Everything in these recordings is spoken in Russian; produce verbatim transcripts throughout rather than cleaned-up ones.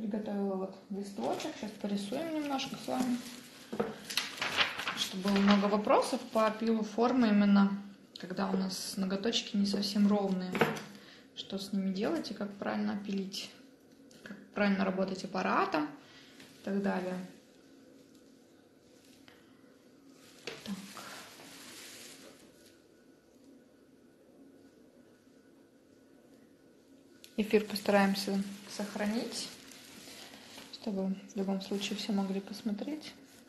Приготовила вот листочек. Сейчас порисуем немножко с вами. Чтобы было много вопросов по опилу формы именно, когда у нас ноготочки не совсем ровные. Что с ними делать и как правильно опилить. Как правильно работать аппаратом и так далее. Так. Эфир постараемся сохранить, чтобы в любом случае все могли посмотреть.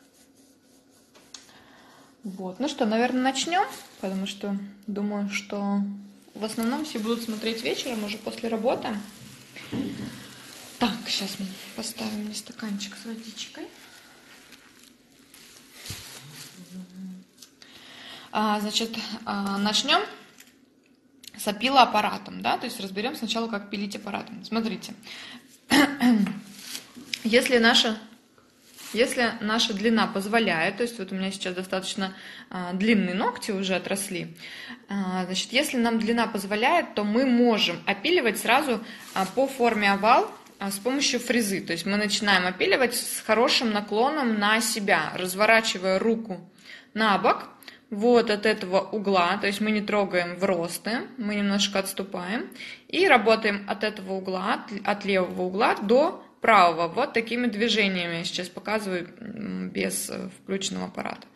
Вот. Ну что, наверное, начнем, потому что думаю, что в основном все будут смотреть вечером, уже после работы. Так, сейчас мы поставим мне стаканчик с водичкой. А, значит, а, начнем с опилоаппаратом, да, то есть разберем сначала, как пилить аппаратом. Смотрите, если наша, если наша длина позволяет, то есть вот у меня сейчас достаточно а, длинные ногти уже отросли, а, значит, если нам длина позволяет, то мы можем опиливать сразу а, по форме овал а, с помощью фрезы. То есть мы начинаем опиливать с хорошим наклоном на себя, разворачивая руку на бок. Вот от этого угла, то есть мы не трогаем в росты, мы немножко отступаем и работаем от этого угла, от левого угла до правого, вот такими движениями. Я сейчас показываю без включенного аппарата.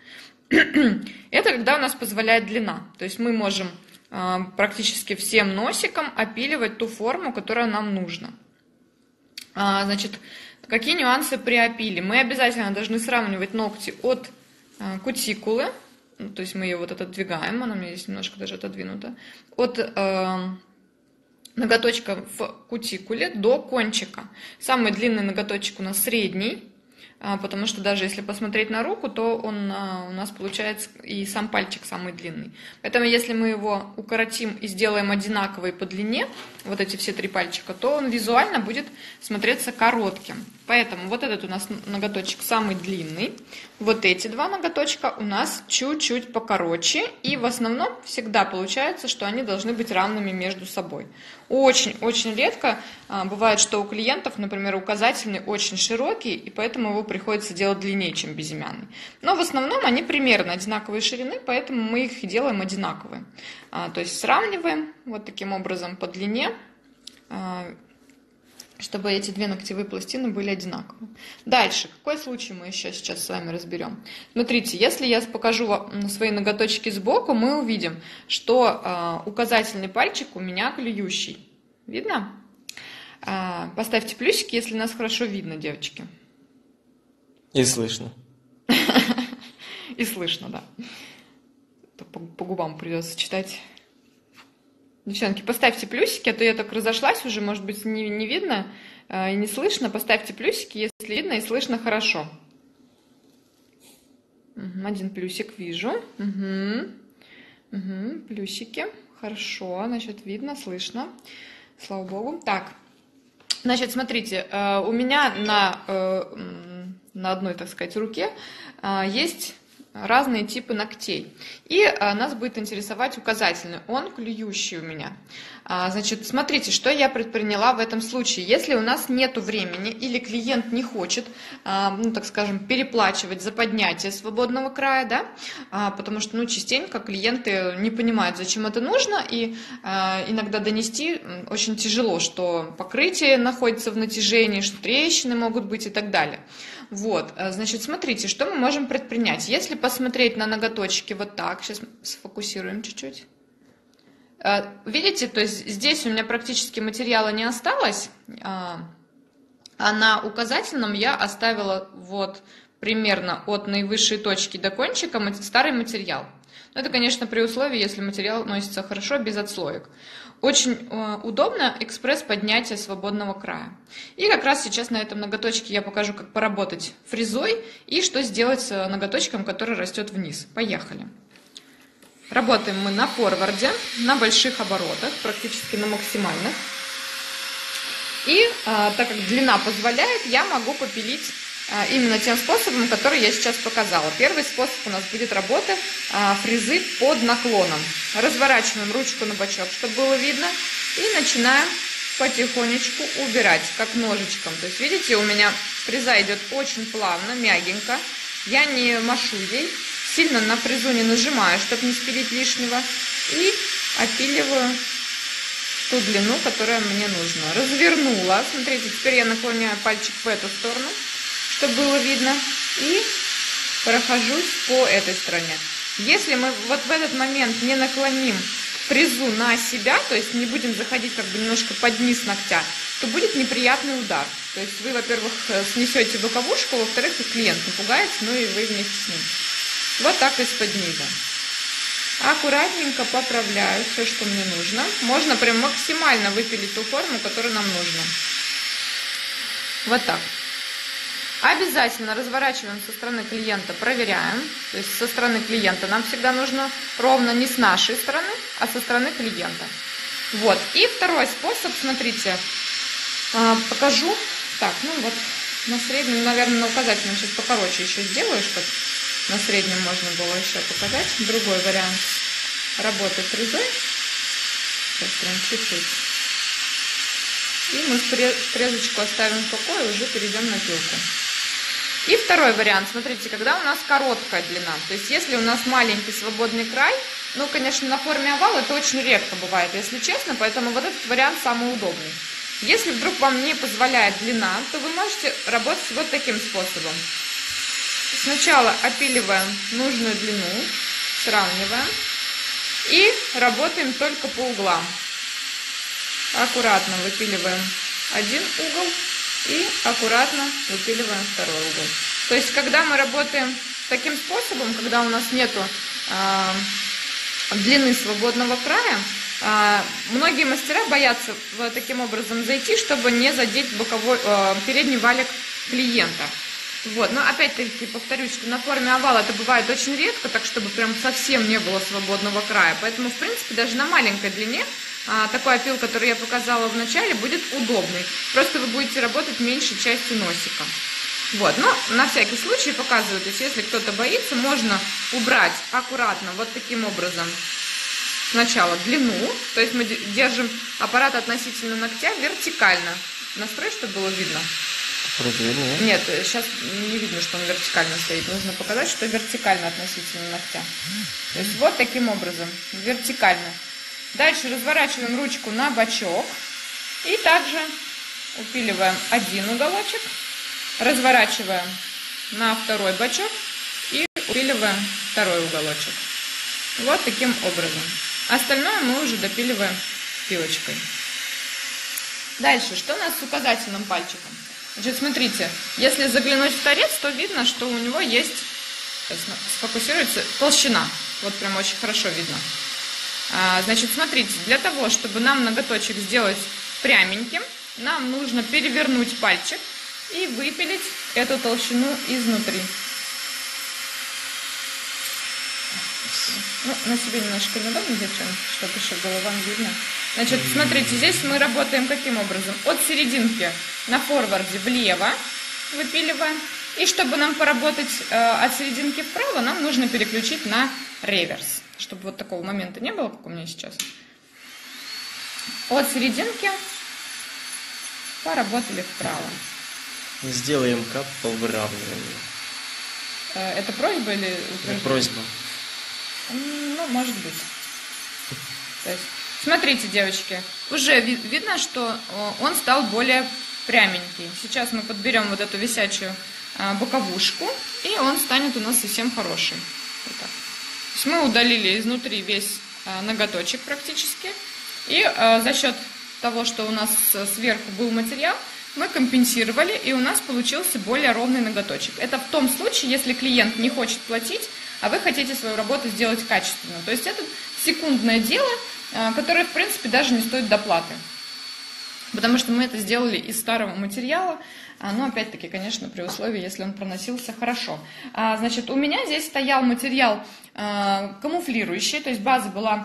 Это когда у нас позволяет длина, то есть мы можем практически всем носиком опиливать ту форму, которая нам нужна. Значит, какие нюансы при опиле? Мы обязательно должны сравнивать ногти от кутикулы. То есть мы ее вот отодвигаем, она у меня здесь немножко даже отодвинута, от э, ноготочка в кутикуле до кончика. Самый длинный ноготочек у нас средний, э, потому что даже если посмотреть на руку, то он э, у нас получается и сам пальчик самый длинный. Поэтому если мы его укоротим и сделаем одинаковый по длине, вот эти все три пальчика, то он визуально будет смотреться коротким. Поэтому вот этот у нас ноготочек самый длинный, вот эти два ноготочка у нас чуть-чуть покороче, и в основном всегда получается, что они должны быть равными между собой. Очень-очень редко а, бывает, что у клиентов, например, указательный очень широкий, и поэтому его приходится делать длиннее, чем безымянный. Но в основном они примерно одинаковой ширины, поэтому мы их делаем одинаковые. А, то есть сравниваем вот таким образом по длине, а, чтобы эти две ногтевые пластины были одинаковые. Дальше, какой случай мы еще сейчас с вами разберем? Смотрите, если я покажу вам свои ноготочки сбоку, мы увидим, что э, указательный пальчик у меня клюющий. Видно? Э, поставьте плюсики, если нас хорошо видно, девочки. И слышно. И слышно, да. По губам придется читать. Девчонки, поставьте плюсики, а то я так разошлась уже, может быть, не, не видно э, и не слышно. Поставьте плюсики, если видно и слышно хорошо. Угу, один плюсик вижу. Угу. Угу, плюсики. Хорошо, значит, видно, слышно. Слава богу. Так, значит, смотрите, э, у меня на, э, на одной, так сказать, руке э, есть разные типы ногтей. И а, нас будет интересовать указательный. Он клюющий у меня. А, значит, смотрите, что я предприняла в этом случае. Если у нас нет времени или клиент не хочет, а, ну, так скажем, переплачивать за поднятие свободного края, да, а, потому что, ну, частенько клиенты не понимают, зачем это нужно, и а, иногда донести очень тяжело, что покрытие находится в натяжении, что трещины могут быть и так далее. Вот, значит, смотрите, что мы можем предпринять. Если посмотреть на ноготочки вот так, сейчас сфокусируем чуть-чуть. Видите, то есть здесь у меня практически материала не осталось, а на указательном я оставила вот примерно от наивысшей точки до кончика старый материал. Но это, конечно, при условии, если материал носится хорошо, без отслоек. Очень э, удобно экспресс-поднятие свободного края. И как раз сейчас на этом ноготочке я покажу, как поработать фрезой и что сделать с ноготочком, который растет вниз. Поехали. Работаем мы на форварде, на больших оборотах, практически на максимальных. И э, так как длина позволяет, я могу попилить э, именно тем способом, который я сейчас показала. Первый способ у нас будет работа э, фрезы под наклоном. Разворачиваем ручку на бочок, чтобы было видно. И начинаем потихонечку убирать, как ножичком. То есть, видите, у меня фреза идет очень плавно, мягенько. Я не машу ей, сильно на фрезу не нажимаю, чтобы не спилить лишнего. И опиливаю ту длину, которая мне нужна. Развернула. Смотрите, теперь я наклоняю пальчик в эту сторону, чтобы было видно. И прохожусь по этой стороне. Если мы вот в этот момент не наклоним фрезу на себя, то есть не будем заходить как бы немножко под низ ногтя, то будет неприятный удар. То есть вы, во-первых, снесете боковушку, во-вторых, и клиент напугается, ну и вы вместе с ним. Вот так из-под низа. Аккуратненько поправляю все, что мне нужно. Можно прям максимально выпилить ту форму, которую нам нужно. Вот так. Обязательно разворачиваем со стороны клиента, проверяем. То есть со стороны клиента нам всегда нужно ровно не с нашей стороны, а со стороны клиента. Вот. И второй способ, смотрите, покажу. Так, ну вот на среднем, наверное, на указательном сейчас покороче еще сделаю, чтобы на среднем можно было еще показать. Другой вариант работы фрезой. Сейчас прям чуть-чуть. И мы фрезочку оставим в покое и уже перейдем на пилку. И второй вариант, смотрите, когда у нас короткая длина, то есть если у нас маленький свободный край, ну, конечно, на форме овала это очень редко бывает, если честно, поэтому вот этот вариант самый удобный. Если вдруг вам не позволяет длина, то вы можете работать вот таким способом. Сначала опиливаем нужную длину, сравниваем и работаем только по углам. Аккуратно выпиливаем один угол и аккуратно выпиливаем второй угол. То есть, когда мы работаем таким способом, когда у нас нету э, длины свободного края, э, многие мастера боятся вот таким образом зайти, чтобы не задеть боковой, э, передний валик клиента. Вот. Но опять-таки повторюсь, что на форме овала это бывает очень редко, так чтобы прям совсем не было свободного края. Поэтому, в принципе, даже на маленькой длине а, такой опил, который я показала в начале, будет удобный. Просто вы будете работать меньшей частью носика. Вот. Но на всякий случай показываю, то есть если кто-то боится, можно убрать аккуратно вот таким образом сначала длину, то есть мы держим аппарат относительно ногтя вертикально. Настрой, чтобы было видно. Вроде видно, нет? Нет, сейчас не видно, что он вертикально стоит. Нужно показать, что вертикально относительно ногтя. То есть вот таким образом, вертикально. Дальше разворачиваем ручку на бочок. И также упиливаем один уголочек. Разворачиваем на второй бочок. И упиливаем второй уголочек. Вот таким образом. Остальное мы уже допиливаем пилочкой. Дальше, что у нас с указательным пальчиком? Значит, смотрите, если заглянуть в торец, то видно, что у него есть, сейчас сфокусируется, толщина. Вот прям очень хорошо видно. А, значит, смотрите, для того, чтобы нам ноготочек сделать пряменьким, нам нужно перевернуть пальчик и выпилить эту толщину изнутри. Ну, на себе немножко неудобно держим, чтобы еще головам видно. Значит, смотрите, здесь мы работаем каким образом? От серединки на форварде влево выпиливаем. И чтобы нам поработать э, от серединки вправо, нам нужно переключить на реверс. Чтобы вот такого момента не было, как у меня сейчас. От серединки поработали вправо. Сделаем кап по выравниванию. Э, это просьба или утверждение? Просьба. Ну, может быть. То есть, смотрите, девочки, уже ви видно, что он стал более пряменький. Сейчас мы подберем вот эту висячую а, боковушку, и он станет у нас совсем хороший. Вот так. То есть мы удалили изнутри весь а, ноготочек практически. И а, за счет того, что у нас сверху был материал, мы компенсировали, и у нас получился более ровный ноготочек. Это в том случае, если клиент не хочет платить, а вы хотите свою работу сделать качественно. То есть это секундное дело, которое, в принципе, даже не стоит доплаты. Потому что мы это сделали из старого материала, но, опять-таки, конечно, при условии, если он проносился хорошо. Значит, у меня здесь стоял материал камуфлирующий, то есть база была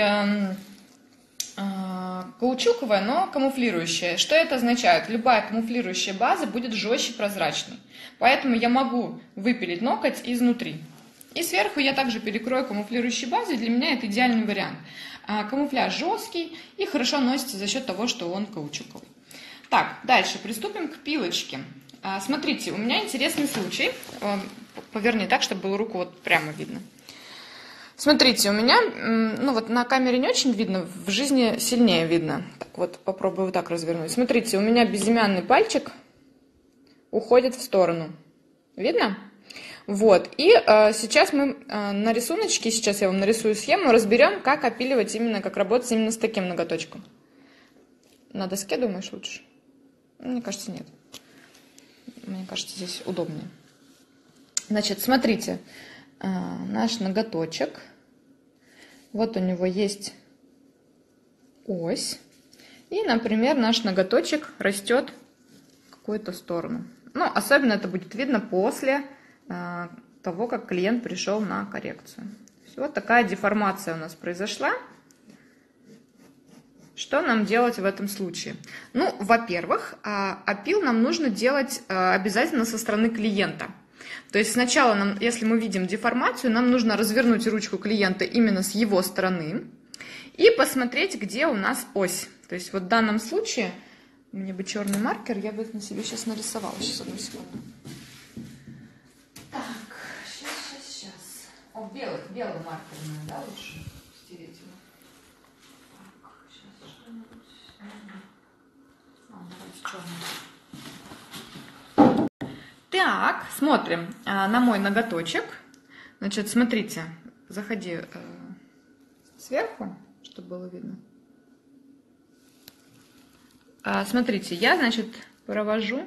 каучуковая, но камуфлирующая. Что это означает? Любая камуфлирующая база будет жестче прозрачной. Поэтому я могу выпилить ноготь изнутри. И сверху я также перекрою камуфлирующей базой, для меня это идеальный вариант. Камуфляж жесткий и хорошо носится за счет того, что он каучуковый. Так, дальше приступим к пилочке. Смотрите, у меня интересный случай. Поверни так, чтобы было руку вот прямо видно. Смотрите, у меня, ну вот на камере не очень видно, в жизни сильнее видно. Так вот, попробую вот так развернуть. Смотрите, у меня безымянный пальчик уходит в сторону. Видно? Вот, и э, сейчас мы э, на рисуночке, сейчас я вам нарисую схему, разберем, как опиливать именно, как работать именно с таким ноготочком. На доске, думаешь, лучше? Мне кажется, нет. Мне кажется, здесь удобнее. Значит, смотрите, э, наш ноготочек, вот у него есть ось, и, например, наш ноготочек растет в какую-то сторону. Ну, особенно это будет видно после того, как клиент пришел на коррекцию. Вот такая деформация у нас произошла. Что нам делать в этом случае? Ну, во-первых, опил нам нужно делать обязательно со стороны клиента. То есть сначала, нам, если мы видим деформацию, нам нужно развернуть ручку клиента именно с его стороны и посмотреть, где у нас ось. То есть вот в данном случае, мне бы черный маркер, я бы на себе сейчас нарисовала. Сейчас, одну секунду. Так, сейчас, сейчас, сейчас. О, белый, белый маркер, да, лучше стереть его. Так, сейчас что-нибудь. А, давайте черный. Так, смотрим а, на мой ноготочек. Значит, смотрите, заходи э, сверху, чтобы было видно. А, смотрите, я, значит, провожу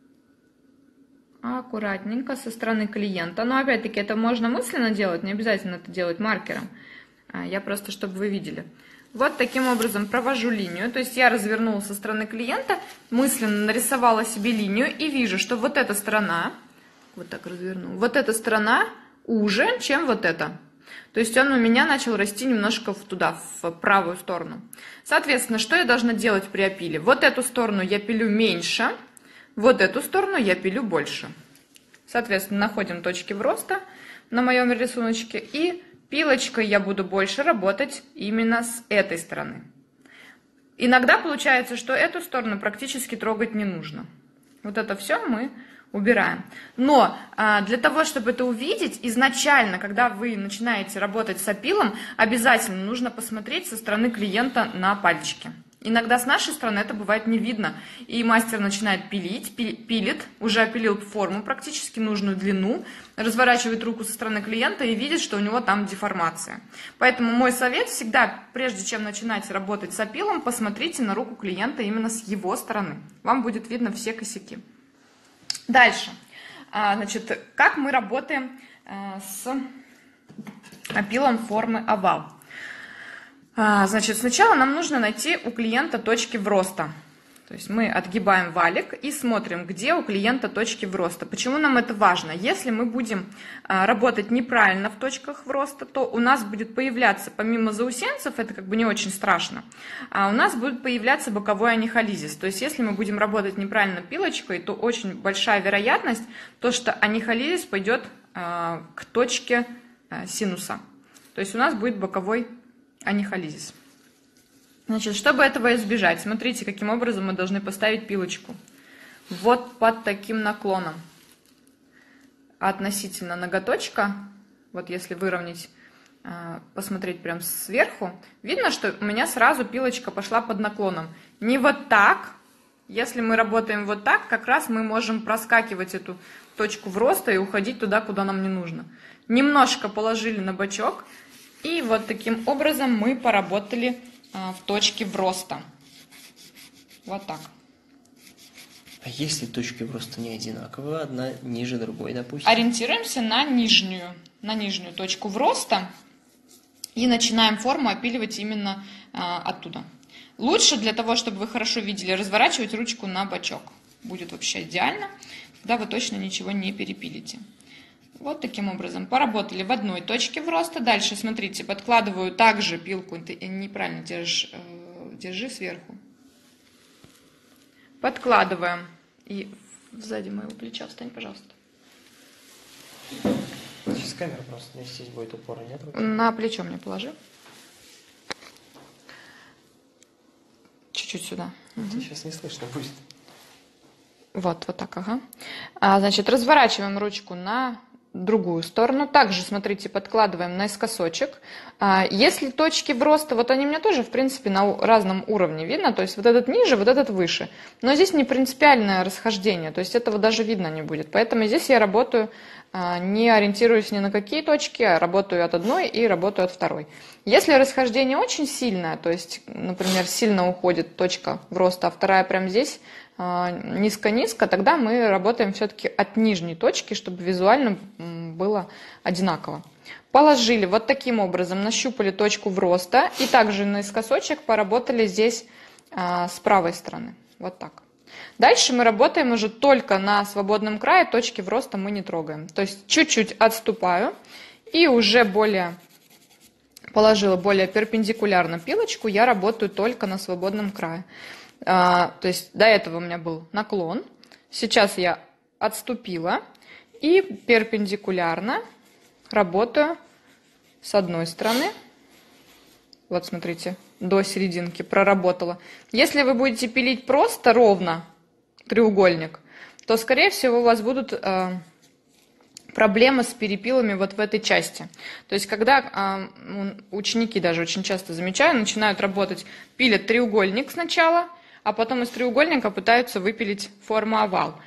аккуратненько со стороны клиента. Но опять-таки это можно мысленно делать, не обязательно это делать маркером. Я просто, чтобы вы видели. Вот таким образом провожу линию. То есть я развернула со стороны клиента, мысленно нарисовала себе линию и вижу, что вот эта сторона, вот так разверну, вот эта сторона уже, чем вот эта. То есть он у меня начал расти немножко туда, в правую сторону. Соответственно, что я должна делать при опиле? Вот эту сторону я пилю меньше. Вот эту сторону я пилю больше. Соответственно, находим точки вроста на моем рисуночке. И пилочкой я буду больше работать именно с этой стороны. Иногда получается, что эту сторону практически трогать не нужно. Вот это все мы убираем. Но а, для того, чтобы это увидеть, изначально, когда вы начинаете работать с опилом, обязательно нужно посмотреть со стороны клиента на пальчики. Иногда с нашей стороны это бывает не видно, и мастер начинает пилить, пилит, уже опилил форму, практически нужную длину, разворачивает руку со стороны клиента и видит, что у него там деформация. Поэтому мой совет всегда, прежде чем начинать работать с опилом, посмотрите на руку клиента именно с его стороны. Вам будет видно все косяки. Дальше. Значит, как мы работаем с опилом формы овал? Значит, сначала нам нужно найти у клиента точки вроста. То есть мы отгибаем валик и смотрим, где у клиента точки вроста. Почему нам это важно? Если мы будем работать неправильно в точках вроста, то у нас будет появляться, помимо заусенцев, это как бы не очень страшно, а у нас будет появляться боковой анихализис. То есть если мы будем работать неправильно пилочкой, то очень большая вероятность, то, что анихализис пойдет к точке синуса. То есть у нас будет боковой анихализис. Значит, чтобы этого избежать, смотрите, каким образом мы должны поставить пилочку. Вот под таким наклоном. Относительно ноготочка, вот если выровнять, посмотреть прям сверху, видно, что у меня сразу пилочка пошла под наклоном. Не вот так. Если мы работаем вот так, как раз мы можем проскакивать эту точку вроста и уходить туда, куда нам не нужно. Немножко положили на бочок. И вот таким образом мы поработали а, в точке вроста. Вот так. А если точки вроста не одинаковые, одна ниже другой, допустим? Ориентируемся на нижнюю, на нижнюю точку вроста и начинаем форму опиливать именно а, оттуда. Лучше для того, чтобы вы хорошо видели, разворачивать ручку на бочок. Будет вообще идеально, тогда вы точно ничего не перепилите. Вот таким образом поработали в одной точке вроста. Дальше, смотрите, подкладываю также пилку, ты неправильно держишь, держи сверху. Подкладываем. И сзади моего плеча встань, пожалуйста. Сейчас камера просто, если здесь будет упора, нет? На плечо мне положи. Чуть-чуть сюда. Угу. Сейчас не слышно будет. Вот, вот так, ага. А, значит, разворачиваем ручку на другую сторону. Также, смотрите, подкладываем наискосочек. А, если точки в роста, вот они у меня тоже, в принципе, на разном уровне видно. То есть вот этот ниже, вот этот выше. Но здесь не принципиальное расхождение. То есть этого даже видно не будет. Поэтому здесь я работаю, а, не ориентируюсь ни на какие точки, а работаю от одной и работаю от второй. Если расхождение очень сильное, то есть, например, сильно уходит точка в рост, а вторая прямо здесь, низко-низко, тогда мы работаем все-таки от нижней точки, чтобы визуально было одинаково. Положили вот таким образом, нащупали точку в роста и также наискосочек поработали здесь а, с правой стороны. Вот так. Дальше мы работаем уже только на свободном крае, точки в роста мы не трогаем. То есть чуть-чуть отступаю и уже более положила более перпендикулярно пилочку, я работаю только на свободном крае. А, то есть до этого у меня был наклон, сейчас я отступила и перпендикулярно работаю с одной стороны. Вот смотрите, до серединки проработала. Если вы будете пилить просто ровно треугольник, то скорее всего у вас будут а, проблемы с перепилами вот в этой части. То есть когда а, ученики, даже очень часто замечаю, начинают работать, пилят треугольник сначала, а потом из треугольника пытаются выпилить форму овал.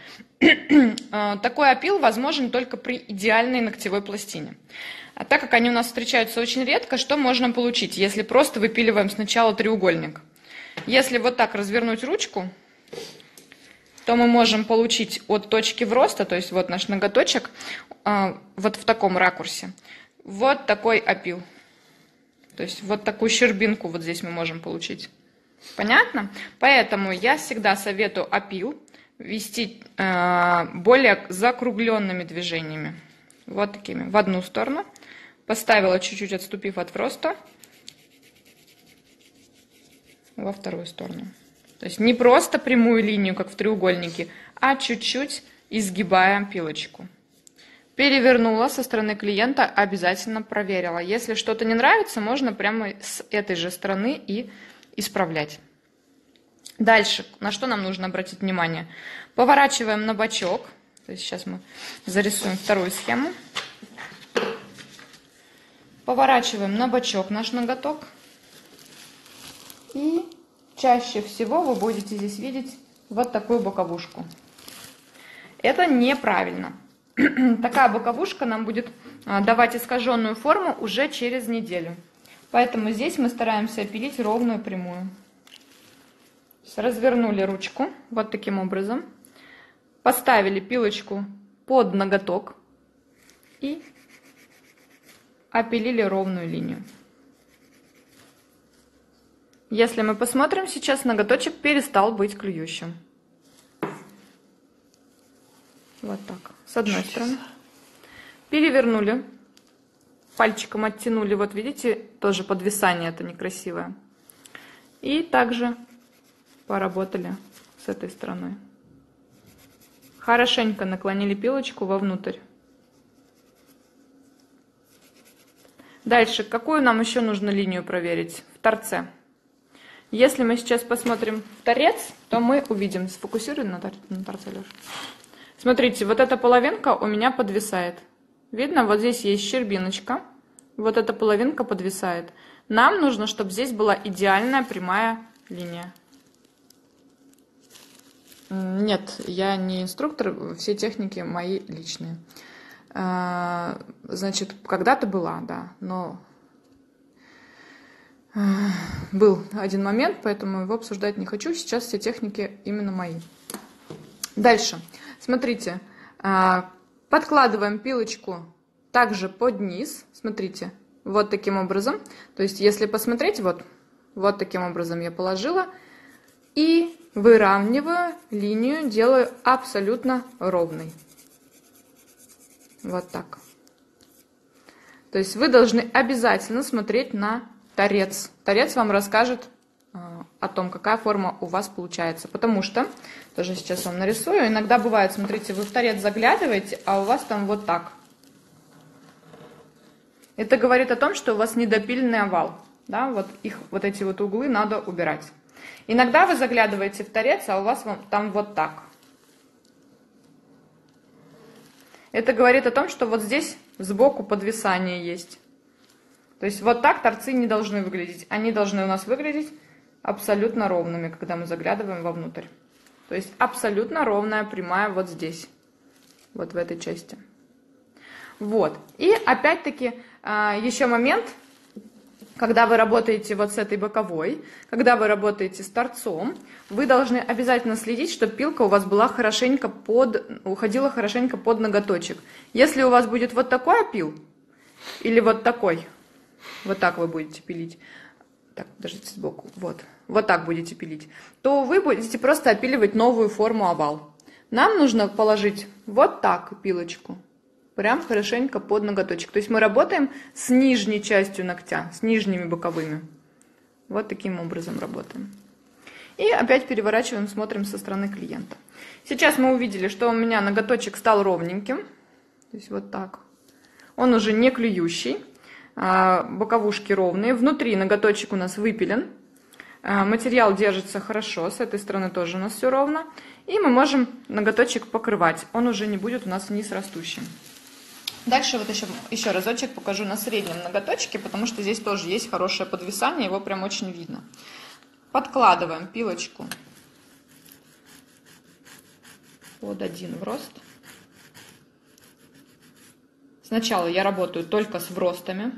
Такой опил возможен только при идеальной ногтевой пластине. А так как они у нас встречаются очень редко, что можно получить, если просто выпиливаем сначала треугольник? Если вот так развернуть ручку, то мы можем получить от точки в роста, то есть вот наш ноготочек, вот в таком ракурсе, вот такой опил. То есть вот такую щербинку вот здесь мы можем получить. Понятно? Поэтому я всегда советую опил вести э, более закругленными движениями. Вот такими. В одну сторону. Поставила чуть-чуть, отступив от роста. Во вторую сторону. То есть не просто прямую линию, как в треугольнике, а чуть-чуть изгибая пилочку. Перевернула со стороны клиента, обязательно проверила. Если что-то не нравится, можно прямо с этой же стороны и исправлять. Дальше, на что нам нужно обратить внимание? Поворачиваем на бочок. То есть сейчас мы зарисуем вторую схему. Поворачиваем на бочок наш ноготок. И чаще всего вы будете здесь видеть вот такую боковушку. Это неправильно. Такая боковушка нам будет давать искаженную форму уже через неделю. Поэтому здесь мы стараемся пилить ровную прямую. Развернули ручку вот таким образом. Поставили пилочку под ноготок и опилили ровную линию. Если мы посмотрим, сейчас ноготочек перестал быть клюющим. Вот так. С одной стороны. Перевернули. Пальчиком оттянули, вот видите, тоже подвисание это некрасивое. И также поработали с этой стороной. Хорошенько наклонили пилочку вовнутрь. Дальше, какую нам еще нужно линию проверить? В торце. Если мы сейчас посмотрим в торец, то мы увидим, сфокусируй на, тор на торце, Леша. Смотрите, вот эта половинка у меня подвисает. Видно, вот здесь есть щербиночка. Вот эта половинка подвисает. Нам нужно, чтобы здесь была идеальная прямая линия. Нет, я не инструктор, все техники мои личные. Значит, когда-то была, да, но был один момент, поэтому его обсуждать не хочу. Сейчас все техники именно мои. Дальше. Смотрите, подкладываем пилочку также под низ. Смотрите, вот таким образом. То есть, если посмотреть, вот, вот таким образом я положила. И выравниваю линию, делаю абсолютно ровной. Вот так. То есть вы должны обязательно смотреть на торец. Торец вам расскажет э, о том, какая форма у вас получается. Потому что, тоже сейчас вам нарисую, иногда бывает, смотрите, вы в торец заглядываете, а у вас там вот так. Это говорит о том, что у вас недопиленный овал. Да, вот их, вот эти вот углы надо убирать. Иногда вы заглядываете в торец, а у вас там вот так. Это говорит о том, что вот здесь сбоку подвисание есть. То есть вот так торцы не должны выглядеть. Они должны у нас выглядеть абсолютно ровными, когда мы заглядываем вовнутрь. То есть абсолютно ровная прямая вот здесь. Вот в этой части. Вот. И опять-таки еще момент, когда вы работаете вот с этой боковой, когда вы работаете с торцом, вы должны обязательно следить, чтобы пилка у вас была хорошенько под, уходила хорошенько под ноготочек. Если у вас будет вот такой опил, или вот такой, вот так вы будете пилить, так, подождите сбоку, вот, вот так будете пилить, то вы будете просто опиливать новую форму овал. Нам нужно положить вот так пилочку. Прям хорошенько под ноготочек. То есть мы работаем с нижней частью ногтя, с нижними боковыми. Вот таким образом работаем. И опять переворачиваем, смотрим со стороны клиента. Сейчас мы увидели, что у меня ноготочек стал ровненьким. То есть вот так. Он уже не клюющий. Боковушки ровные. Внутри ноготочек у нас выпилен. Материал держится хорошо. С этой стороны тоже у нас все ровно. И мы можем ноготочек покрывать. Он уже не будет у нас вниз растущим. Дальше вот еще, еще разочек покажу на среднем ноготочке, потому что здесь тоже есть хорошее подвисание, его прям очень видно. Подкладываем пилочку под один в рост. Сначала я работаю только с вростами.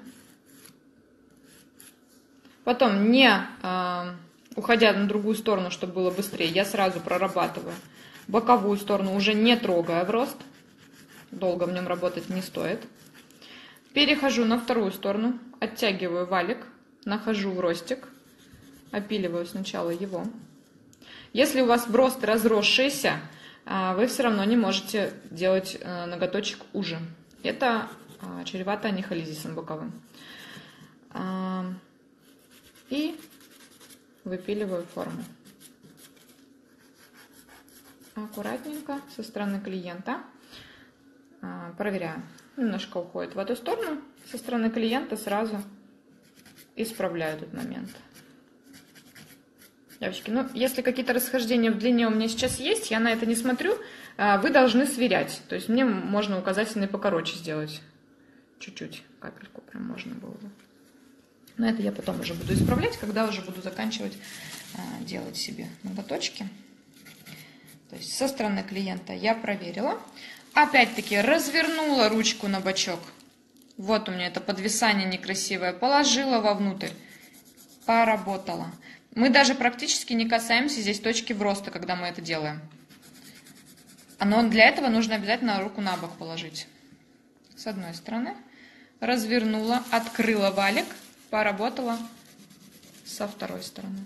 Потом, не э, уходя на другую сторону, чтобы было быстрее, я сразу прорабатываю боковую сторону, уже не трогая врост. Долго в нем работать не стоит. Перехожу на вторую сторону, оттягиваю валик, нахожу в ростик, опиливаю сначала его. Если у вас врост разросшийся, вы все равно не можете делать ноготочек уже. Это чревато анихолизисом боковым. И выпиливаю форму. Аккуратненько со стороны клиента. Проверяю. Немножко уходит в эту сторону. Со стороны клиента сразу исправляю этот момент. Девочки, ну, если какие-то расхождения в длине у меня сейчас есть, я на это не смотрю. Вы должны сверять. То есть мне можно указательный покороче сделать. Чуть-чуть, капельку прям можно было бы. Но это я потом уже буду исправлять, когда уже буду заканчивать делать себе ноготочки. То есть со стороны клиента я проверила. Опять-таки развернула ручку на бочок. Вот у меня это подвисание некрасивое. Положила вовнутрь. Поработала. Мы даже практически не касаемся здесь точки вроста, когда мы это делаем. Но для этого нужно обязательно руку на бок положить. С одной стороны. Развернула, открыла валик. Поработала со второй стороны.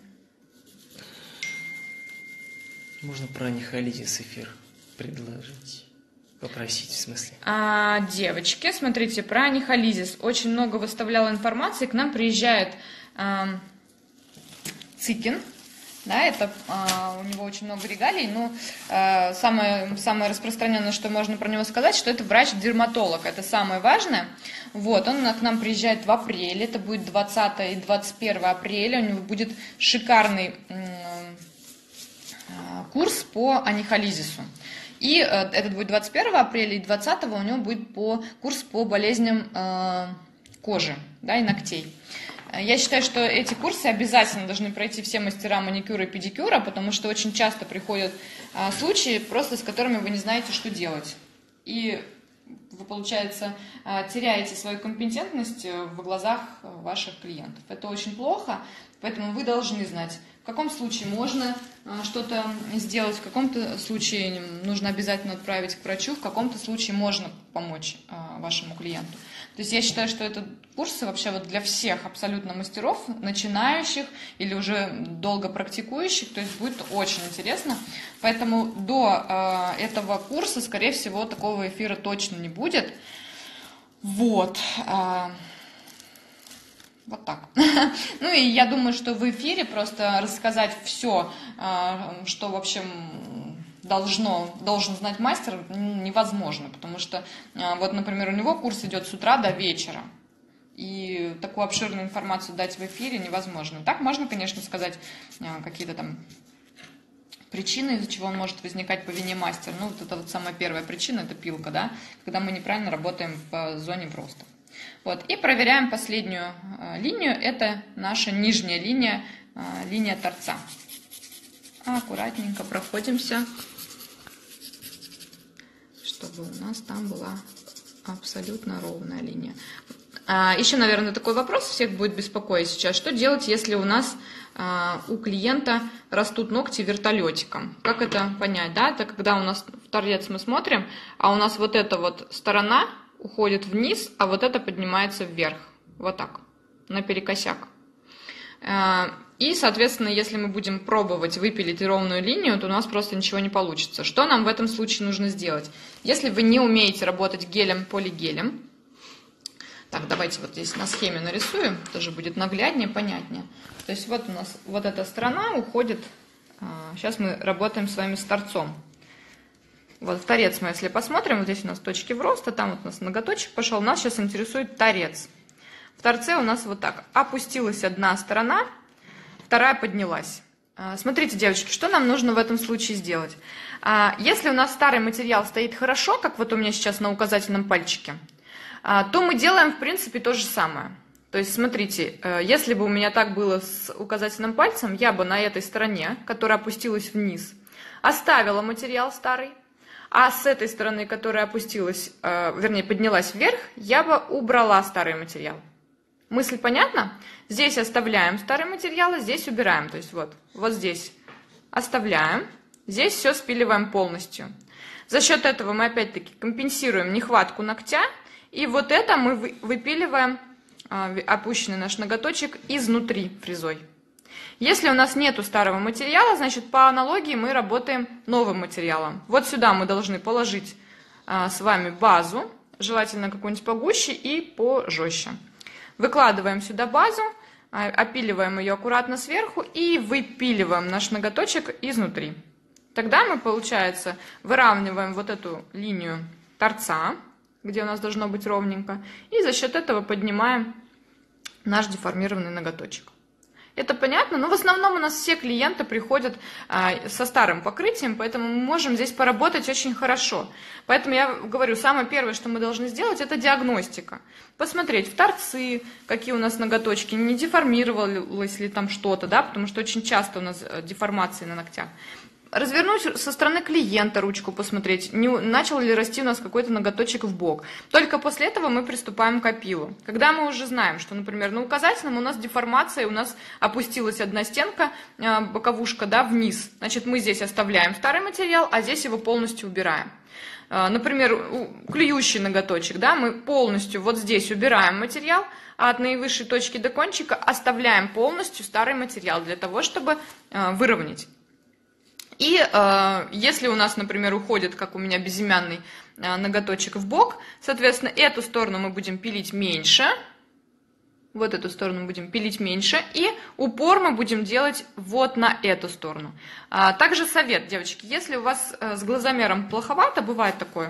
Можно про анихолизис эфир предложить. Попросить, в смысле. А, девочки, смотрите, про анихолизис. Очень много выставляла информации. К нам приезжает а, Цикин. Да, это а, у него очень много регалий. Но а, самое, самое распространенное, что можно про него сказать, что это врач-дерматолог. Это самое важное. Вот, он к нам приезжает в апреле. Это будет двадцатое и двадцать первое апреля. У него будет шикарный м, курс по анихолизису. И э, этот будет двадцать первого апреля, и двадцатого у него будет по, курс по болезням э, кожи, да, и ногтей. Я считаю, что эти курсы обязательно должны пройти все мастера маникюра и педикюра, потому что очень часто приходят э, случаи, просто с которыми вы не знаете, что делать. И вы, получается, э, теряете свою компетентность в глазах ваших клиентов. Это очень плохо, поэтому вы должны знать, в каком случае можно что-то сделать, в каком-то случае нужно обязательно отправить к врачу, в каком-то случае можно помочь вашему клиенту. То есть я считаю, что это курсы вообще вот для всех абсолютно мастеров, начинающих или уже долго практикующих, то есть будет очень интересно. Поэтому до этого курса, скорее всего, такого эфира точно не будет. Вот. Вот так. Ну и я думаю, что в эфире просто рассказать все, что, в общем, должно, должен знать мастер, невозможно. Потому что, вот, например, у него курс идет с утра до вечера. и такую обширную информацию дать в эфире невозможно. Так можно, конечно, сказать какие-то там причины, из-за чего он может возникать по вине мастера. Ну, вот это вот самая первая причина, это пилка, да, когда мы неправильно работаем в зоне вроста. Вот, и проверяем последнюю э, линию, это наша нижняя линия, э, линия торца. Аккуратненько проходимся, чтобы у нас там была абсолютно ровная линия. А, еще, наверное, такой вопрос всех будет беспокоить сейчас. Что делать, если у нас а, у клиента растут ногти вертолетиком? Как это понять? Да? Это когда у нас в торец мы смотрим, а у нас вот эта вот сторона уходит вниз, а вот это поднимается вверх. Вот так, наперекосяк. А, и, соответственно, если мы будем пробовать выпилить ровную линию, то у нас просто ничего не получится. Что нам в этом случае нужно сделать? Если вы не умеете работать гелем-полигелем, так, давайте вот здесь на схеме нарисуем, тоже будет нагляднее, понятнее. То есть вот у нас вот эта сторона уходит, сейчас мы работаем с вами с торцом. Вот в торец мы, если посмотрим, вот здесь у нас точки вроста, там вот у нас ноготочек пошел, нас сейчас интересует торец. В торце у нас вот так, опустилась одна сторона, вторая поднялась. Смотрите, девочки, что нам нужно в этом случае сделать? Если у нас старый материал стоит хорошо, как вот у меня сейчас на указательном пальчике, то мы делаем, в принципе, то же самое. То есть, смотрите, если бы у меня так было с указательным пальцем, я бы на этой стороне, которая опустилась вниз, оставила материал старый, а с этой стороны, которая опустилась, вернее, поднялась вверх, я бы убрала старый материал. Мысль понятна? Здесь оставляем старый материал, а здесь убираем. То есть, вот, вот здесь оставляем, здесь все спиливаем полностью. За счет этого мы, опять-таки, компенсируем нехватку ногтя, и вот это мы выпиливаем опущенный наш ноготочек изнутри фрезой. Если у нас нету старого материала, значит, по аналогии мы работаем новым материалом. Вот сюда мы должны положить с вами базу, желательно какую-нибудь погуще и пожестче. Выкладываем сюда базу, опиливаем ее аккуратно сверху и выпиливаем наш ноготочек изнутри. Тогда мы, получается, выравниваем вот эту линию торца, где у нас должно быть ровненько, и за счет этого поднимаем наш деформированный ноготочек. Это понятно? Но в основном у нас все клиенты приходят а, со старым покрытием, поэтому мы можем здесь поработать очень хорошо. Поэтому я говорю, самое первое, что мы должны сделать, это диагностика. Посмотреть в торцы, какие у нас ноготочки, не деформировалось ли там что-то, да, потому что очень часто у нас деформации на ногтях. Развернуть со стороны клиента ручку, посмотреть, не, начал ли расти у нас какой-то ноготочек в бок. Только после этого мы приступаем к опилу. Когда мы уже знаем, что, например, на указательном у нас деформация, у нас опустилась одна стенка, боковушка, да, вниз. Значит, мы здесь оставляем старый материал, а здесь его полностью убираем. Например, клюющий ноготочек, да, мы полностью вот здесь убираем материал, а от наивысшей точки до кончика оставляем полностью старый материал для того, чтобы выровнять. И э, если у нас, например, уходит, как у меня, безымянный э, ноготочек в бок, соответственно, эту сторону мы будем пилить меньше, вот эту сторону будем пилить меньше, и упор мы будем делать вот на эту сторону. А, также совет, девочки, если у вас э, с глазомером плоховато, бывает такое,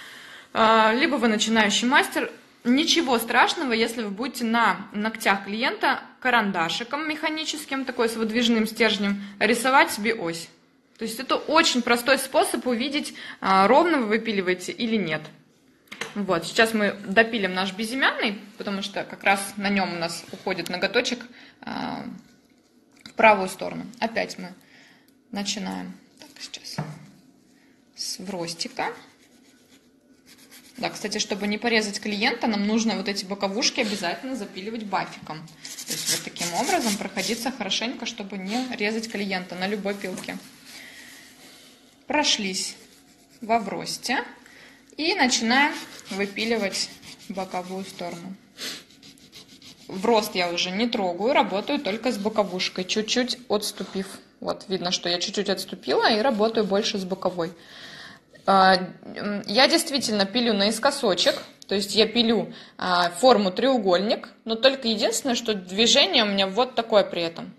э, либо вы начинающий мастер, ничего страшного, если вы будете на ногтях клиента карандашиком механическим, такой с выдвижным стержнем, рисовать себе ось. То есть это очень простой способ увидеть, ровно вы выпиливаете или нет. Вот, сейчас мы допилим наш безымянный, потому что как раз на нем у нас уходит ноготочек в правую сторону. Опять мы начинаем. Так, сейчас с вростика. Да, кстати, чтобы не порезать клиента, нам нужно вот эти боковушки обязательно запиливать бафиком. То есть вот таким образом проходиться хорошенько, чтобы не резать клиента на любой пилке. Прошлись во вросте и начинаем выпиливать боковую сторону. Врост я уже не трогаю, работаю только с боковушкой, чуть-чуть отступив. Вот, видно, что я чуть-чуть отступила и работаю больше с боковой. Я действительно пилю наискосочек, то есть я пилю форму треугольник, но только единственное, что движение у меня вот такое при этом.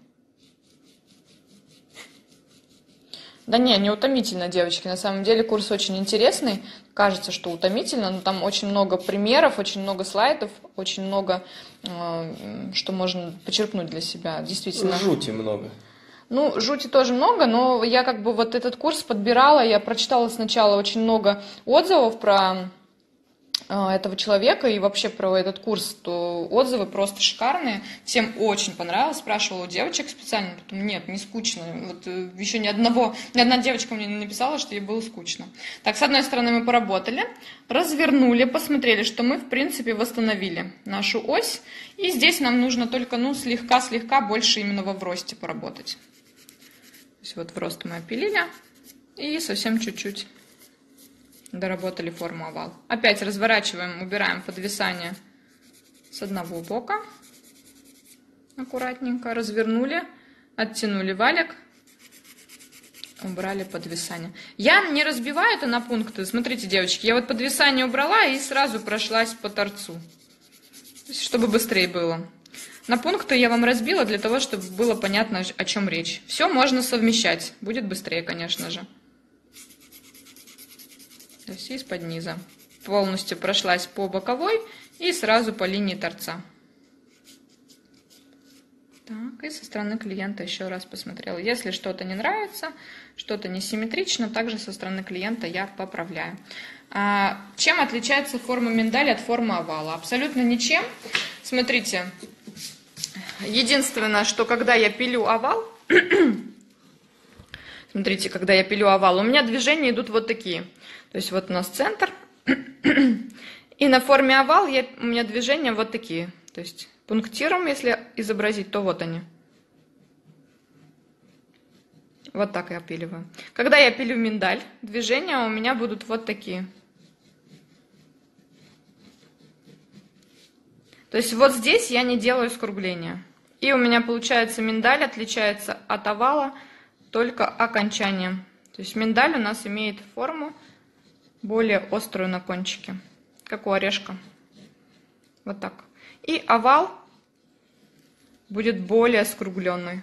Да не, не утомительно, девочки, на самом деле курс очень интересный, кажется, что утомительно, но там очень много примеров, очень много слайдов, очень много, э, что можно почерпнуть для себя, действительно. Жути много. Ну, жути тоже много, но я как бы вот этот курс подбирала, я прочитала сначала очень много отзывов про этого человека и вообще про этот курс, то отзывы просто шикарные, всем очень понравилось, спрашивала у девочек специально, потом нет, не скучно, вот еще ни одного, ни одна девочка мне не написала, что ей было скучно. Так, с одной стороны мы поработали, развернули, посмотрели, что мы в принципе восстановили нашу ось, и здесь нам нужно только, ну, слегка-слегка больше именно во вросте поработать. То есть вот в рост мы опилили и совсем чуть-чуть доработали форму овал. Опять разворачиваем, убираем подвисание с одного бока. Аккуратненько развернули, оттянули валик, убрали подвисание. Я не разбиваю это на пункты. Смотрите, девочки, я вот подвисание убрала и сразу прошлась по торцу, чтобы быстрее было. На пункты я вам разбила для того, чтобы было понятно, о чем речь. Все можно совмещать. Будет быстрее, конечно же. То есть из-под низа. Полностью прошлась по боковой и сразу по линии торца. Так, и со стороны клиента еще раз посмотрела. Если что-то не нравится, что-то несимметрично, также со стороны клиента я поправляю. А чем отличается форма миндаля от формы овала? Абсолютно ничем. Смотрите, единственное, что когда я пилю овал, смотрите, когда я пилю овал, у меня движения идут вот такие. То есть вот у нас центр, и на форме овал я, у меня движения вот такие. То есть пунктиром, если изобразить, то вот они. Вот так я опиливаю. Когда я пилю миндаль, движения у меня будут вот такие. То есть вот здесь я не делаю скругления. И у меня получается миндаль отличается от овала только окончанием. То есть миндаль у нас имеет форму более острую на кончике, как у орешка. Вот так. И овал будет более скругленный.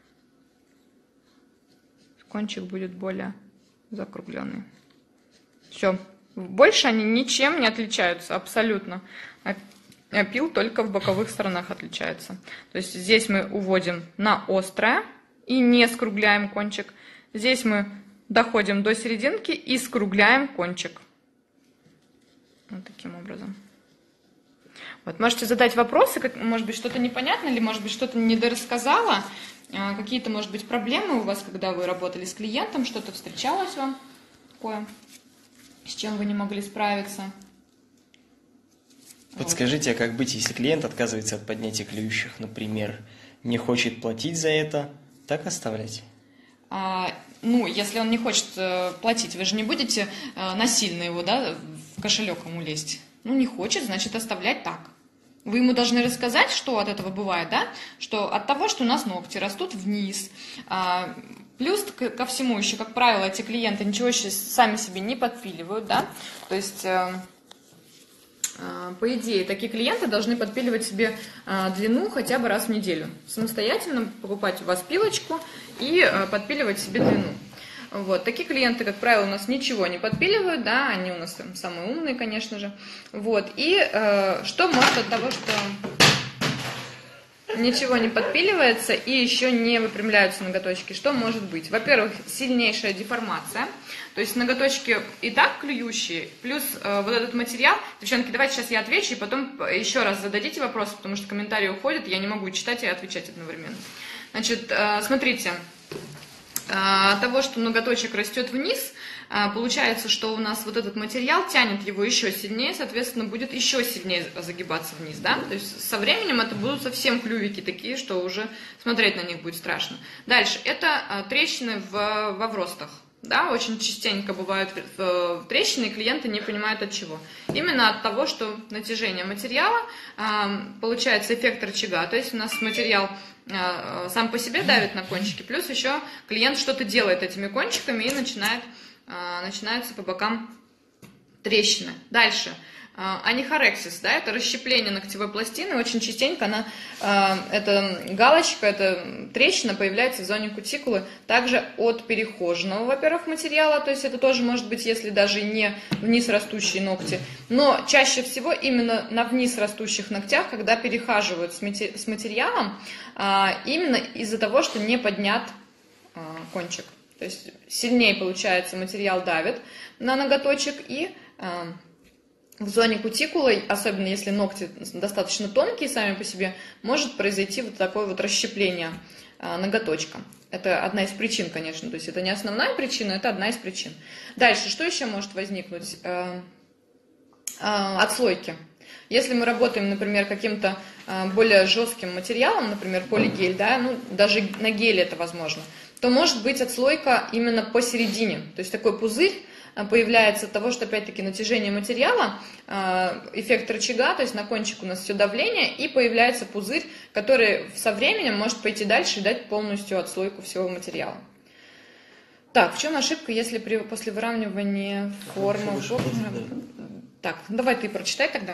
Кончик будет более закругленный. Все. Больше они ничем не отличаются, абсолютно. Опил только в боковых сторонах отличается. То есть здесь мы уводим на острое и не скругляем кончик. Здесь мы доходим до серединки и скругляем кончик. Вот таким образом. Вот, можете задать вопросы, как, может быть, что-то непонятно, или, может быть, что-то недорассказала. Какие-то, может быть, проблемы у вас, когда вы работали с клиентом, что-то встречалось вам такое, с чем вы не могли справиться. Подскажите, а как быть, если клиент отказывается от поднятия клюющих, например, не хочет платить за это, так оставлять? А, ну, если он не хочет э, платить, вы же не будете э, насильно его, да, в кошелек ему лезть. Ну, не хочет, значит, оставлять так. Вы ему должны рассказать, что от этого бывает, да, что от того, что у нас ногти растут вниз, а, плюс ко, ко всему еще, как правило, эти клиенты ничего еще сами себе не подпиливают, да, то есть... Э, По идее, такие клиенты должны подпиливать себе длину хотя бы раз в неделю. Самостоятельно покупать у вас пилочку и подпиливать себе длину. Вот. Такие клиенты, как правило, у нас ничего не подпиливают, да, они у нас там самые умные, конечно же. Вот. И э, что может от того, что ничего не подпиливается и еще не выпрямляются ноготочки, что может быть? Во-первых, сильнейшая деформация, то есть ноготочки и так клюющие, плюс э, вот этот материал. Девчонки, давайте сейчас я отвечу, и потом еще раз зададите вопросы, потому что комментарии уходят, я не могу читать и отвечать одновременно. Значит, э, смотрите, э, от того, что ноготочек растет вниз, э, получается, что у нас вот этот материал тянет его еще сильнее, соответственно, будет еще сильнее загибаться вниз, да? То есть со временем это будут совсем клювики такие, что уже смотреть на них будет страшно. Дальше, это э, трещины в, во вростах. Да, очень частенько бывают трещины, и клиенты не понимают от чего. Именно от того, что натяжение материала, получается эффект рычага, то есть у нас материал сам по себе давит на кончики, плюс еще клиент что-то делает этими кончиками и начинает, начинаются по бокам трещины. Дальше. анихорексис, да, это расщепление ногтевой пластины, очень частенько она, эта галочка, эта трещина появляется в зоне кутикулы, также от перехоженного, во-первых, материала, то есть это тоже может быть, если даже не вниз растущие ногти, но чаще всего именно на вниз растущих ногтях, когда перехаживают с материалом, именно из-за того, что не поднят кончик, то есть сильнее, получается, материал давит на ноготочек, и в зоне кутикулы, особенно если ногти достаточно тонкие сами по себе, может произойти вот такое вот расщепление ноготочка. Это одна из причин, конечно, то есть это не основная причина, это одна из причин. Дальше, что еще может возникнуть? Отслойки. Если мы работаем, например, каким-то более жестким материалом, например, полигель, да, ну, даже на геле это возможно, то может быть отслойка именно посередине, то есть такой пузырь появляется от того, что, опять-таки, натяжение материала, эффект рычага, то есть на кончик у нас все давление, и появляется пузырь, который со временем может пойти дальше и дать полностью отслойку всего материала. Так, в чем ошибка, если при, после выравнивания формы... Так, давай ты прочитай тогда.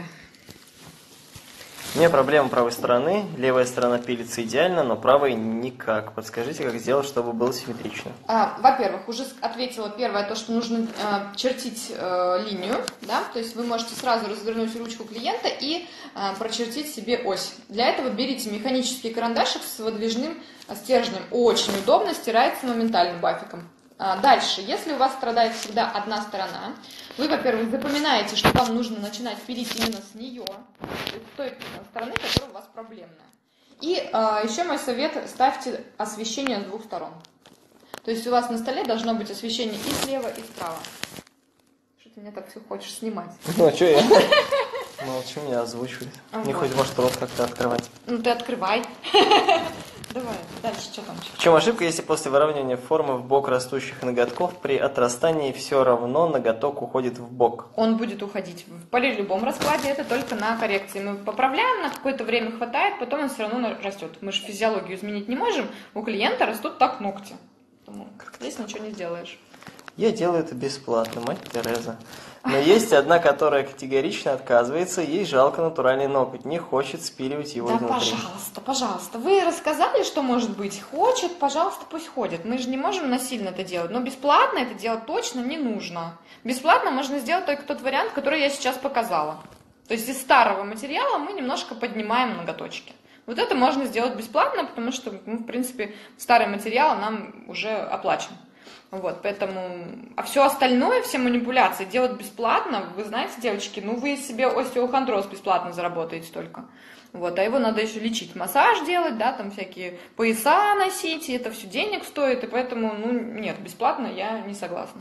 У меня проблема правой стороны. Левая сторона пилится идеально, но правой никак. Подскажите, как сделать, чтобы было симметрично? А, во-первых, уже ответила первое, то, что нужно э, чертить э, линию, да, то есть вы можете сразу развернуть ручку клиента и э, прочертить себе ось. Для этого берите механический карандашик с выдвижным стержнем. Очень удобно, стирается моментально бафиком. А, дальше, если у вас страдает всегда одна сторона, вы, во-первых, запоминаете, что вам нужно начинать пилить именно с нее, с той стороны, которая у вас проблемная. И а, еще мой совет, ставьте освещение с двух сторон. То есть у вас на столе должно быть освещение и слева, и справа. Что ты меня так все хочешь снимать? Ну, а что я? Молчу, меня озвучивает. Не хоть, может, рот как-то открывать. Ну, ты открывай. Давай, дальше что там? В чем ошибка, если после выравнивания формы в бок растущих ноготков при отрастании все равно ноготок уходит в бок? Он будет уходить. При любом раскладе это только на коррекции. Мы поправляем, на какое-то время хватает, потом он все равно растет. Мы же физиологию изменить не можем. У клиента растут так ногти. Поэтому здесь ничего не сделаешь. Я делаю это бесплатно, мать Тереза. Но есть одна, которая категорично отказывается, ей жалко натуральный ноготь, не хочет спиливать его да, изнутри. пожалуйста, пожалуйста. Вы рассказали, что может быть? Хочет, пожалуйста, пусть ходит. Мы же не можем насильно это делать. Но бесплатно это делать точно не нужно. Бесплатно можно сделать только тот вариант, который я сейчас показала. То есть из старого материала мы немножко поднимаем ноготочки. Вот это можно сделать бесплатно, потому что, ну, в принципе, старый материал нам уже оплачен. Вот, поэтому, а все остальное, все манипуляции делать бесплатно, вы знаете, девочки, ну вы себе остеохондроз бесплатно заработаете только. Вот, а его надо еще лечить, массаж делать, да, там всякие пояса носить, и это все денег стоит, и поэтому, ну, нет, бесплатно я не согласна.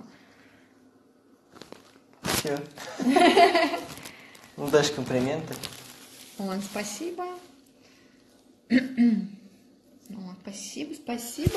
Все. Ну, дашь комплименты. Ой, спасибо. Ой, спасибо, спасибо.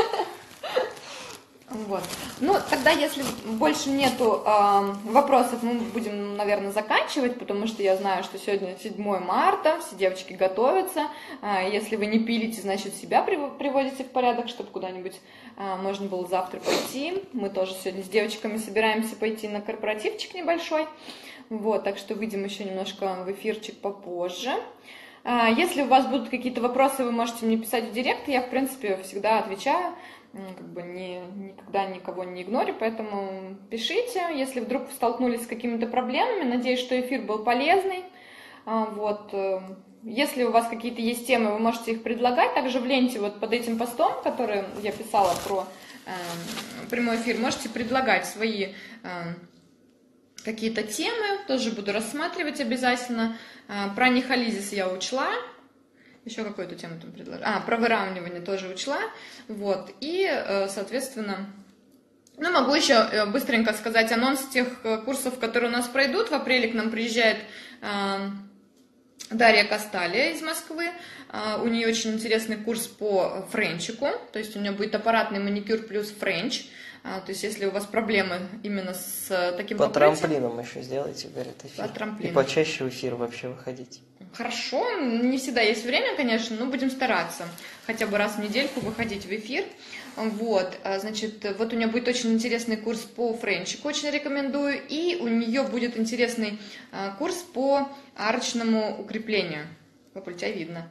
Вот. Ну, тогда, если больше нету э, вопросов, мы будем, наверное, заканчивать, потому что я знаю, что сегодня седьмое марта, все девочки готовятся. Э, если вы не пилите, значит, себя приводите в порядок, чтобы куда-нибудь э, можно было завтра пойти. Мы тоже сегодня с девочками собираемся пойти на корпоративчик небольшой. Вот, так что выйдем еще немножко в эфирчик попозже. Э, если у вас будут какие-то вопросы, вы можете мне писать в директ, я, в принципе, всегда отвечаю. Как бы не, никогда никого не игнорю, поэтому пишите, если вдруг столкнулись с какими-то проблемами. Надеюсь, что эфир был полезный. Вот. Если у вас какие-то есть темы, вы можете их предлагать. Также в ленте вот под этим постом, который я писала про э, прямой эфир, можете предлагать свои э, какие-то темы. Тоже буду рассматривать обязательно. Э, про нихолизис я учла. Еще какую-то тему там предложила. А, про выравнивание тоже учла. Вот. И, соответственно, ну, могу еще быстренько сказать анонс тех курсов, которые у нас пройдут. В апреле к нам приезжает э, Дарья Косталя из Москвы. Э, у нее очень интересный курс по френчику. То есть у нее будет аппаратный маникюр плюс френч. А, то есть, если у вас проблемы именно с таким По покрытием... трамплинам еще сделайте, говорит, эфир. По трамплинам. И почаще в эфир вообще выходить. Хорошо, не всегда есть время, конечно, но будем стараться хотя бы раз в недельку выходить в эфир. Вот, значит, вот у нее будет очень интересный курс по френчику, очень рекомендую, и у нее будет интересный курс по арочному укреплению. Папуль, тебя видно.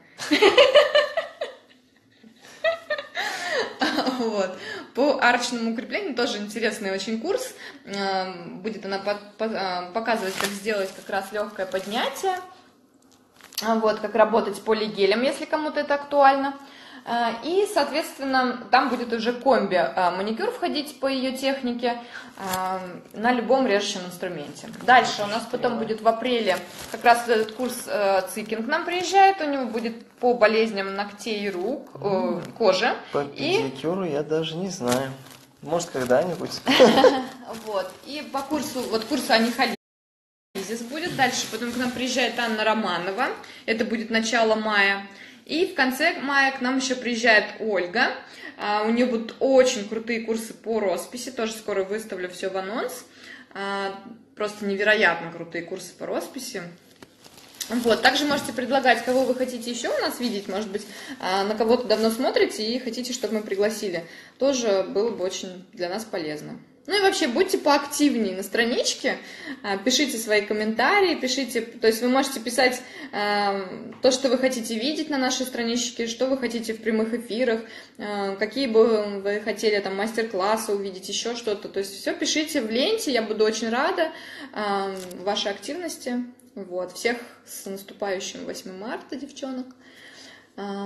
Вот. По арочному укреплению тоже интересный очень курс. Будет она показывать, как сделать как раз легкое поднятие. Вот, как работать с полигелем, если кому-то это актуально. И, соответственно, там будет уже комби-маникюр входить по ее технике на любом режущем инструменте. Дальше у нас потом будет в апреле как раз этот курс Цикинг нам приезжает. У него будет по болезням ногтей и рук, кожи. По педикюру я даже не знаю. Может, когда-нибудь. Вот. И по курсу, вот курсу анихолизис будет. Дальше потом к нам приезжает Анна Романова. Это будет начало мая. И в конце мая к нам еще приезжает Ольга. У нее будут очень крутые курсы по росписи. Тоже скоро выставлю все в анонс. Просто невероятно крутые курсы по росписи. Вот. Также можете предлагать, кого вы хотите еще у нас видеть. Может быть, на кого-то давно смотрите и хотите, чтобы мы пригласили. Тоже было бы очень для нас полезно. Ну и вообще, будьте поактивнее на страничке, пишите свои комментарии, пишите, то есть вы можете писать э, то, что вы хотите видеть на нашей страничке, что вы хотите в прямых эфирах, э, какие бы вы хотели там мастер-классы увидеть, еще что-то. То есть все пишите в ленте, я буду очень рада э, вашей активности. Вот. Всех с наступающим восьмым марта, девчонок. Э,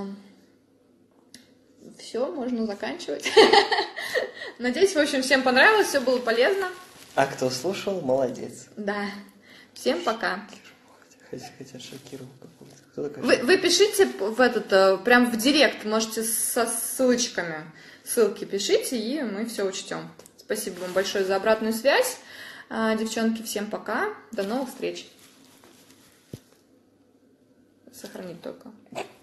все, можно заканчивать. Надеюсь, в общем, всем понравилось, все было полезно. А кто слушал, молодец. Да. Всем пока. Хотя, хотя шокировал какой-то. Кто такой? Вы, вы пишите в этот, прям в директ, можете со ссылочками. Ссылки пишите, и мы все учтем. Спасибо вам большое за обратную связь. Девчонки, всем пока. До новых встреч. Сохранить только.